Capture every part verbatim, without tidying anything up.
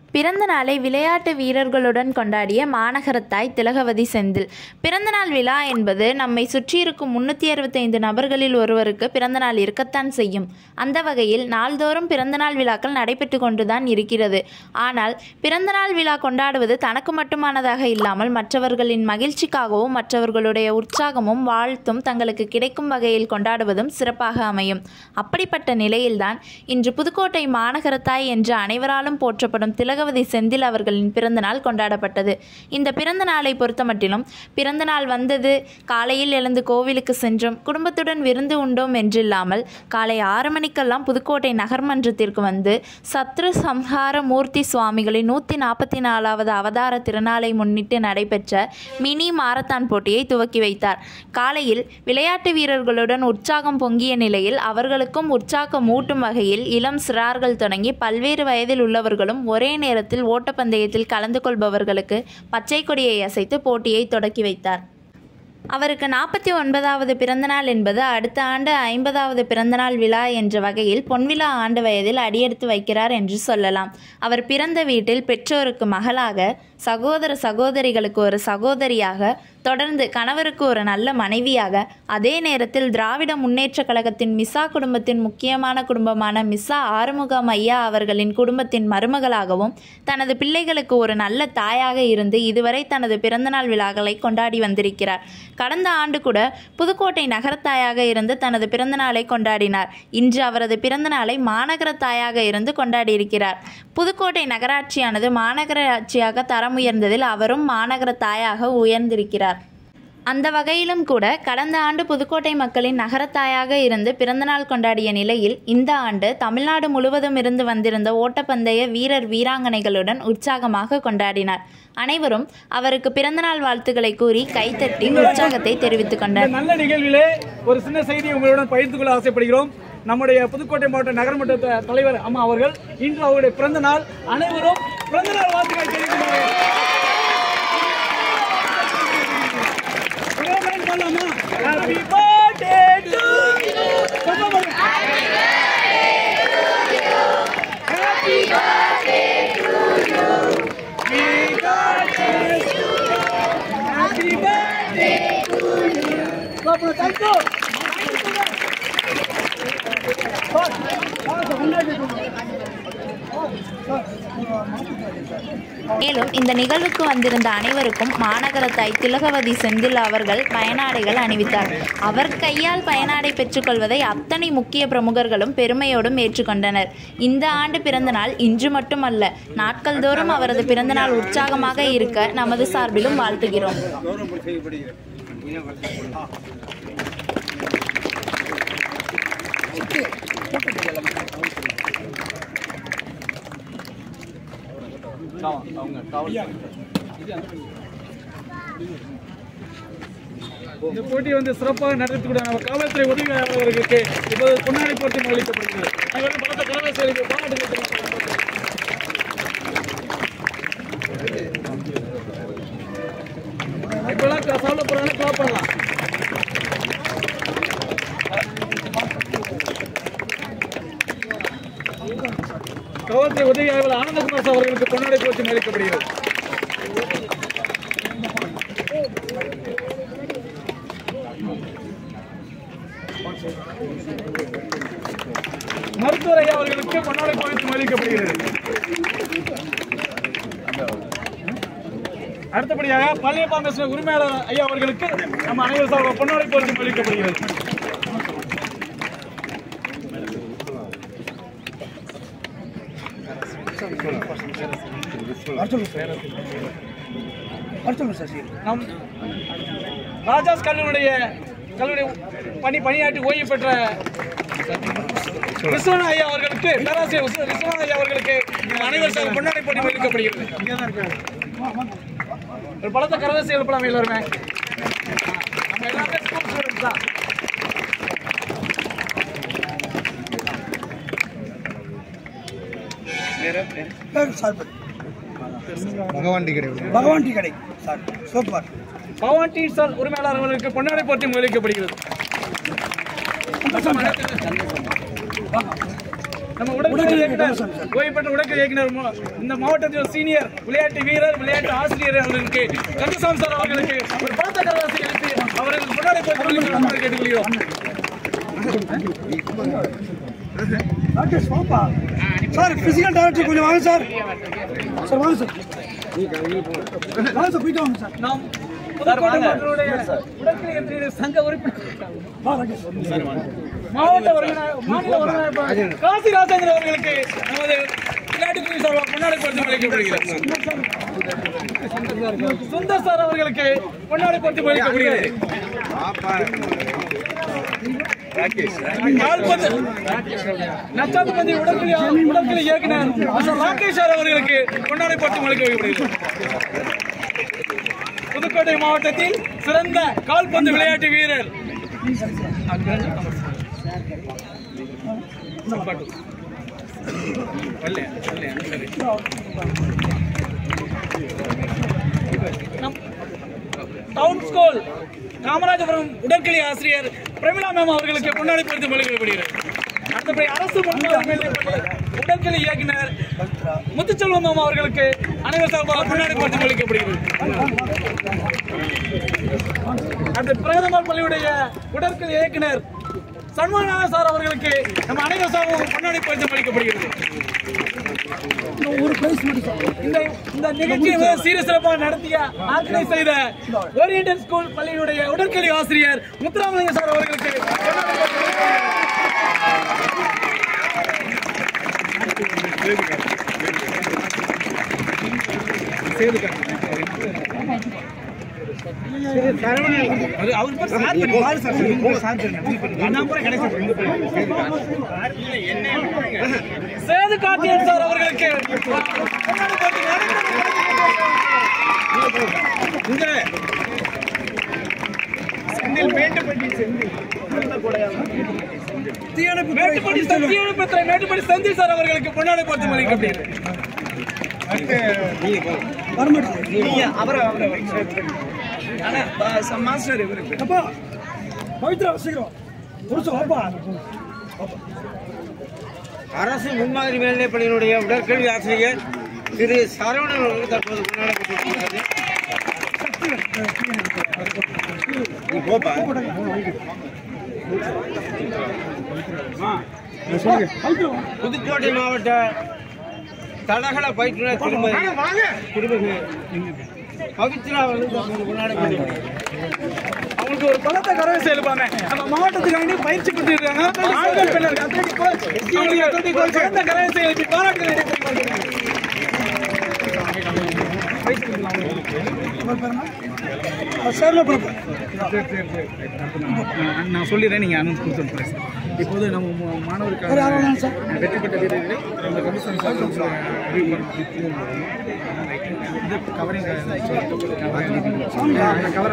பிறந்த நாளை விளையாட்டு வீரர்களுடன் கொண்டாடிய மாநகரத்தாய் திலகவதி செந்தில். பிறந்தநாள் விழா என்பது நம்மை சுற்றியிருக்கும் முன்னூற்றி அறுபத்தைந்து நபர்களில் ஒருவருக்கு பிறந்தநாள் இருக்கத்தான் செய்யும். அந்த வகையில் நாள்தோறும் பிறந்தநாள் விழாக்கள் நடைபெற்று கொண்டுதான் இருக்கிறது. ஆனால் பிறந்தநாள் விழா கொண்டாடுவது தனக்கு மட்டுமானதாக இல்லாமல் மற்றவர்களின் மகிழ்ச்சிக்காகவும் மற்றவர்களுடைய உற்சாகமும் வாழ்த்தும் தங்களுக்கு கிடைக்கும் வகையில் கொண்டாடுவதும் சிறப்பாக அமையும். அப்படிப்பட்ட நிலையில்தான் இன்று புதுக்கோட்டை மாநகரத்தாய் என்று அனைவராலும் போற்றப்படும் திலக திலகவதி செந்தில் அவர்களின் பிறந்தநாள் கொண்டாடப்பட்டது. இந்த பிறந்த நாளை பொறுத்தமட்டிலும் பிறந்தநாள் வந்தது, காலையில் எழுந்து கோவிலுக்கு சென்றோம், குடும்பத்துடன் விருந்து உண்டோம் என்றில்லாமல் காலை ஆறு மணிக்கெல்லாம் புதுக்கோட்டை நகர்மன்றத்திற்கு வந்து சத்ரு சம்ஹார மூர்த்தி சுவாமிகளின் நூற்றி நாற்பத்தி நாலாவது அவதார திருநாளை முன்னிட்டு நடைபெற்ற மினி மாரத்தான் போட்டியை துவக்கி வைத்தார். காலையில் விளையாட்டு வீரர்களுடன் உற்சாகம் பொங்கிய நிலையில் அவர்களுக்கும் உற்சாகம் ஊட்டும் வகையில் இளம் சிறார்கள் தொடங்கி பல்வேறு வயதில் உள்ளவர்களும் ஒரே நேரத்தில் ஓட்டப்பந்தயத்தில் கலந்து கொள்பவர்களுக்கு பச்சை கொடியை அசைத்து போட்டியை தொடக்கி வைத்தார். அவருக்கு நாற்பத்தி ஒன்பதாவது பிறந்தநாள் என்பது அடுத்த ஆண்டு ஐம்பதாவது பிறந்தநாள் விழா என்ற வகையில் பொன்விழா ஆண்டு வயதில் அடியெடுத்து வைக்கிறார் என்று சொல்லலாம். அவர் பிறந்த வீட்டில் பெற்றோருக்கு மகளாக, சகோதர சகோதரிகளுக்கு ஒரு சகோதரியாக, தொடர்ந்து கணவருக்கு ஒரு நல்ல மனைவியாக, அதே நேரத்தில் திராவிட முன்னேற்ற கழகத்தின் மிசா குடும்பத்தின் முக்கியமான குடும்பமான மிசா ஆறுமுகம் ஐயா அவர்களின் குடும்பத்தின் மருமகளாகவும் தனது பிள்ளைகளுக்கு ஒரு நல்ல தாயாக இருந்து இதுவரை தனது பிறந்தநாள் விழாக்களை கொண்டாடி வந்திருக்கிறார். கடந்த ஆண்டு கூட புதுக்கோட்டை நகரத்தாயாக இருந்து தனது பிறந்தநாளை கொண்டாடினார். இன்று அவரது பிறந்தநாளை மாநகரத்தாயாக இருந்து கொண்டாடியிருக்கிறார். புதுக்கோட்டை நகராட்சியானது மாநகராட்சியாக தரம் உயர்ந்ததில் அவரும் மாநகர தாயாக உயர்ந்திருக்கிறார். அந்த வகையிலும் கூட கடந்த ஆண்டு புதுக்கோட்டை மக்களின் நகரத்தாயாக இருந்து பிறந்தநாள் கொண்டாடிய நிலையில் இந்த ஆண்டு தமிழ்நாடு முழுவதும் இருந்து வந்திருந்த ஓட்டப்பந்தய வீரர் வீராங்கனைகளுடன் உற்சாகமாக கொண்டாடினார். அனைவரும் அவருக்கு பிறந்தநாள் வாழ்த்துக்களை கூறி கைத்தட்டி உற்சாகத்தை தெரிவித்துக் கொண்டார். நல்ல நிகழ்விலே ஒரு சின்ன செய்தி உங்களுடன் பகிர்ந்து கொள்ள ஆசைப்படுகிறோம். நம்முடைய புதுக்கோட்டை மாவட்ட நகர்மன்ற தலைவர் அம்மா அவர்கள் இன்று அவருடைய பிறந்த நாள். அனைவரும் பிறந்தநாள் வாழ்த்துக்களை தெரிவிக்கிறார்கள். Happy birthday to you. Happy birthday to you. We got this. Happy birthday to you. Papa, thank you. மேலும் இந்த நிகழ்வுக்கு வந்திருந்த அனைவருக்கும் மாநகரத்தாய் திலகவதி செந்தில் அவர்கள் பயனாடைகள் அணிவித்தார். அவர் கையால் பயனாடை பெற்றுக்கொள்வதை அத்தனை முக்கிய பிரமுகர்களும் பெருமையோடும் ஏற்றுக்கொண்டனர். இந்த ஆண்டு பிறந்த நாள் இன்று மட்டுமல்ல, நாட்கள் தோறும் அவரது பிறந்தநாள் உற்சாகமாக இருக்க நமது சார்பிலும் வாழ்த்துகிறோம். இந்த போட்டி வந்து சிறப்பாக நடத்தக்கூடிய நம்ம காவல்துறை உதவியாளர்களுக்கு இப்போது பொன்னாடை போட்டி அளிக்கப்படுகிறது. இப்பெல்லாம் சாப்பிட போறாங்க, கிளாப் பண்ணலாம். காவல்துறை உதவியாளர் ஆனந்தகுமார் அவர்களுக்கு பொன்னாடை போட்டி அளிக்கப்படுகிறது. மருத்துவர் ஐயா அவர்களுக்கு பொன்னாடை போட்டி அளிக்கப்படுகிறது. அடுத்தபடியாக பழைய பாம்பேஸ்வர உரிமையாளர் ஐயா அவர்களுக்கு நம்ம அனைவரும் சார்பாக பொன்னாடை போட்டி அளிக்கப்படுகிறது. நம் ராஜாஸ் கல்லூரிய கல்லூரி பணி பணியாற்றி ஓய்வு பெற்ற விஸ்வநாத ஐயா அவர்களுக்கு பேராசிரியர் விஸ்வநாத ஐயா அவர்களுக்கு அனைவரும் பொன்னாடை போட்டி அளிக்கப்படுகிறது. ஒரு பலத்த கரவசை எழுப்பலாம் எல்லாருமே. நம்ம எல்லாருமே ஸ்கூல் ஸ்டூடெண்ட்ஸ் தான். பகவான் டீ கடை பகவான் டீ கடை sir super. Bhagavan tea sir உரிமையாளர்களுக்கு பொன்னாடை போட்டி அளிக்கப்படுகிறது. நம்ம உடற்கல்வி இயக்குனர் ஓய்வு பெற்ற உடற்கல்வி இயக்குனர் இந்த மாவட்டத்தில் சீனியர் விளையாட்டு வீரர் விளையாட்டு ஆசிரியர் அவர்களுக்கு கந்தசாமி சார் அவர்களுக்கு ஒரு பலத்த கரவாசி எழுப்பி அவர்களுக்கு முன்னாடி போய் கேட்டுக்கொள்கிறோம். சார் பிசிக்கல் டைரக்டர் கொஞ்சம் வாங்க சார். சார் வாங்க சார். வாங்க சார் போயிட்டு வாங்க சார். நாம் புதுக்கோட்டை மக்களுடைய உடற்கல்வி சங்க உறுப்பினர் மாவட்ட ஒருங்கிணைப்பாளர் மாநில ஒருங்கிணைப்பாளர் காசி ராஜேந்திரன் அவர்களுக்கு நமது விளையாட்டுத்துறை சார்பாக முன்னாடி பரிசு அளிக்கப்படுகிறது. சுந்தர் சார் அவர்களுக்கு முன்னாடி பரிசு அளிக்கப்படுகிறது. நச்சாத்துப்பந்தி உடற்கல்வி உடற்கல்வி இயக்குனர் ராகேஷ் சார் அவர்களுக்கு முன்னாடி பரிசு அளிக்கப்படுகிறது. புதுக்கோட்டை மாவட்டத்தில் சிறந்த கால்பந்து விளையாட்டு வீரர் டவுன் ஸ்கூல் காமராஜபுரம் உடற்கல்வி ஆசிரியர் பிரமிளா மேம் அவர்களுக்கு முன்னாடி பரிசு வழங்கப்படுகிறது. அடுத்தபடி அரசு உடற்கல்வி இயக்குனர் முத்துச்செல்வம் மேம் அவர்களுக்கு அனைவர் சார்பாக முன்னாடி பரிசு அளிக்கப்படுகிறது. அடுத்த பிரதமர் பள்ளியுடைய உடற்கல்வி இயக்குனர் சண்முகநாத சார் அவர்களுக்கு நம்ம அனைவர் சார்பாக முன்னாடி பரிசு அளிக்கப்படுகிறது. இந்த இந்த நிகழ்ச்சியை சீர சிறப்பாக நடத்திய ஆர்கனைஸ் செய்த ஓரியண்டல் ஸ்கூல் பள்ளியினுடைய உடற்கல்வி ஆசிரியர் முத்துராமலிங்க சார் அவர்களுக்கு சேது கார்த்தியன் சார் அவர்களுக்கு மேட்டுப்பட்டி செந்தில் சார் அவர்களுக்கு பொன்னாடை பரிசு அளிக்கப்படுகிறது. அரசு முன்மாதிரி மேல்நிலைப் பள்ளியினுடைய உடற்கல்வி ஆசிரியர் திரு சரவணன் அவர்கள் தற்போது கொண்டாடப்பட்டிருக்கிறது. புதுக்கோட்டை மாவட்ட தடகள பயிற்றுனர் திருமதி திருமதி பவித்ரா அவர்கள் தற்போது கொண்டாடப்பட்டிருக்கிறது. அவங்களுக்கு ஒரு பலத்த கரவை செயல்பாங்க நம்ம மாவட்டத்துக்கு பயிற்சி கொடுத்துருக்காங்க. ஆண்கள் பெண்கள் கரவை செயல்பி பாராட்டுகள் நான் சொல்லிடுறேன், நீங்க அனௌன்ஸ் கொடுத்துருப்பேன். இப்போது நம்ம மாணவருக்காக வெற்றி பெற்ற வீரர்களை நம்ம கமிஷன் கவரிங் கவர்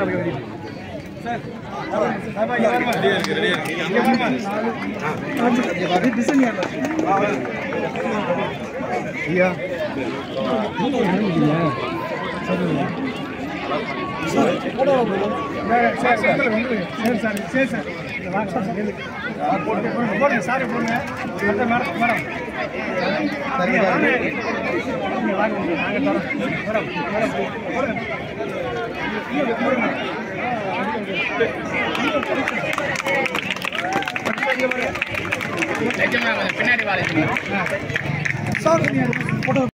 சாரி போடுங்க மேடம் மேடம் பின்னாடி வாங்க சார்.